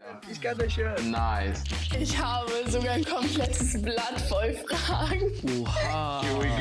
Ich kann euch hören. Nice. Ich habe sogar ein komplettes Blatt voll Fragen. Oha. Here we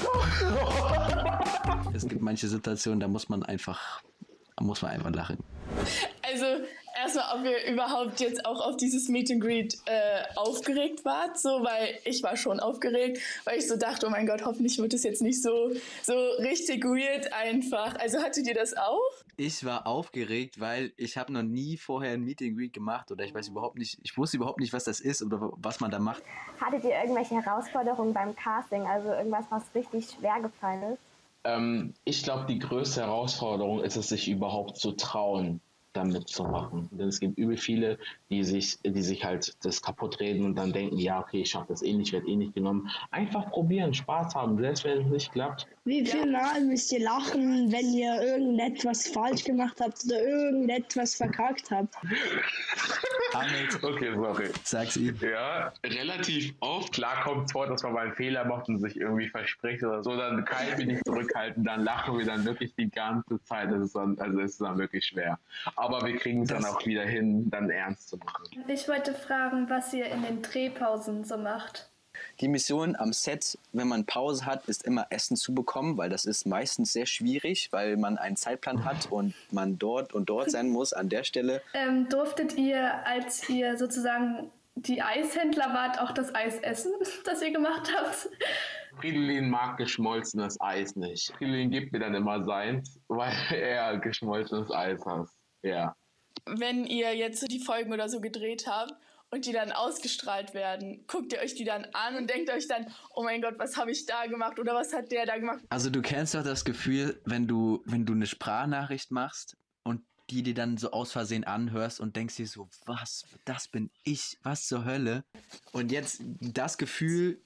go. Es gibt manche Situationen, da muss man einfach lachen. Also erstmal, ob ihr überhaupt jetzt auch auf dieses Meet and Greet aufgeregt wart, so, weil ich war schon aufgeregt, weil ich so dachte, oh mein Gott, hoffentlich wird es jetzt nicht so richtig weird einfach. Also hattet ihr das auch? Ich war aufgeregt, weil ich habe noch nie vorher ein Meet and Greet gemacht oder ich wusste überhaupt nicht, was das ist oder was man da macht. Hattet ihr irgendwelche Herausforderungen beim Casting, also irgendwas, was richtig schwer gefallen ist? Ich glaube, die größte Herausforderung ist es, sich überhaupt zu trauen, damit zu machen. Denn es gibt übel viele, die sich halt das kaputt reden und dann denken, ja, okay, ich schaffe das eh nicht, werde eh nicht genommen. Einfach probieren, Spaß haben, selbst wenn es nicht klappt. Wie viel Mal müsst ihr lachen, wenn ihr irgendetwas falsch gemacht habt oder irgendetwas verkackt habt? Okay, sorry. Sag's ihm. Ja, relativ oft. Klar kommt es vor, dass man mal einen Fehler macht und sich irgendwie verspricht oder so. Dann kann ich mich nicht zurückhalten. Dann lachen wir dann wirklich die ganze Zeit. Es ist dann wirklich schwer. Aber wir kriegen es dann auch wieder hin, dann ernst zu machen. Ich wollte fragen, was ihr in den Drehpausen so macht. Die Mission am Set, wenn man Pause hat, ist immer Essen zu bekommen, weil das ist meistens sehr schwierig, weil man einen Zeitplan hat und man dort und dort sein muss an der Stelle. Durftet ihr, als ihr sozusagen die Eishändler wart, auch das Eis essen, das ihr gemacht habt? Fridolin mag geschmolzenes Eis nicht. Fridolin gibt mir dann immer seins, weil er geschmolzenes Eis hat. Ja. Wenn ihr jetzt so die Folgen oder so gedreht habt und die dann ausgestrahlt werden, guckt ihr euch die dann an und denkt euch dann, oh mein Gott, was habe ich da gemacht oder was hat der da gemacht? Also du kennst doch das Gefühl, wenn du eine Sprachnachricht machst und die dir dann so aus Versehen anhörst und denkst dir so, was, das bin ich, was zur Hölle? Und jetzt das Gefühl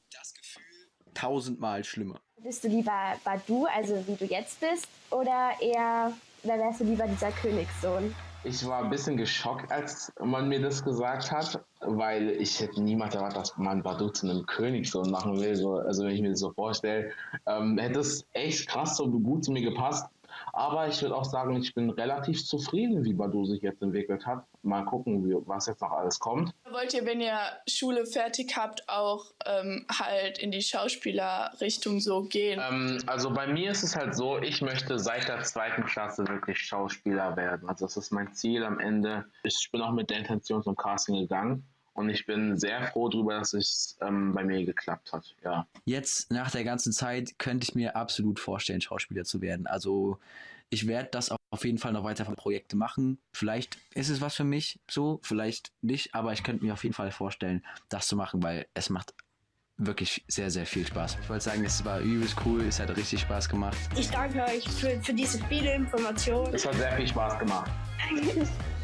1000-mal schlimmer. Bist du lieber Badu, also wie du jetzt bist, oder wärst du lieber dieser Königssohn? Ich war ein bisschen geschockt, als man mir das gesagt hat, weil ich hätte niemals erwartet, dass man Badu zu einem Königssohn machen will. So, also wenn ich mir das so vorstelle, hätte es echt krass so gut zu mir gepasst. Aber ich würde auch sagen, ich bin relativ zufrieden, wie Badu sich jetzt entwickelt hat. Mal gucken, was jetzt noch alles kommt. Wollt ihr, wenn ihr Schule fertig habt, auch halt in die Schauspielerrichtung so gehen? Also bei mir ist es halt so, ich möchte seit der 2. Klasse wirklich Schauspieler werden. Also das ist mein Ziel am Ende. Ich bin auch mit der Intention zum Casting gegangen. Und ich bin sehr froh darüber, dass es bei mir geklappt hat, ja. Jetzt, nach der ganzen Zeit, könnte ich mir absolut vorstellen, Schauspieler zu werden. Also ich werde das auf jeden Fall noch weiter von Projekte machen. Vielleicht ist es was für mich, so, vielleicht nicht. Aber ich könnte mir auf jeden Fall vorstellen, das zu machen, weil es macht wirklich sehr, sehr viel Spaß. Ich wollte sagen, es war übelst cool, es hat richtig Spaß gemacht. Ich danke euch für diese viele Informationen. Es hat sehr viel Spaß gemacht.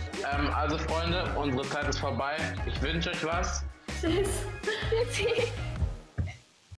Also Freunde, unsere Zeit ist vorbei. Ich wünsche euch was. Tschüss.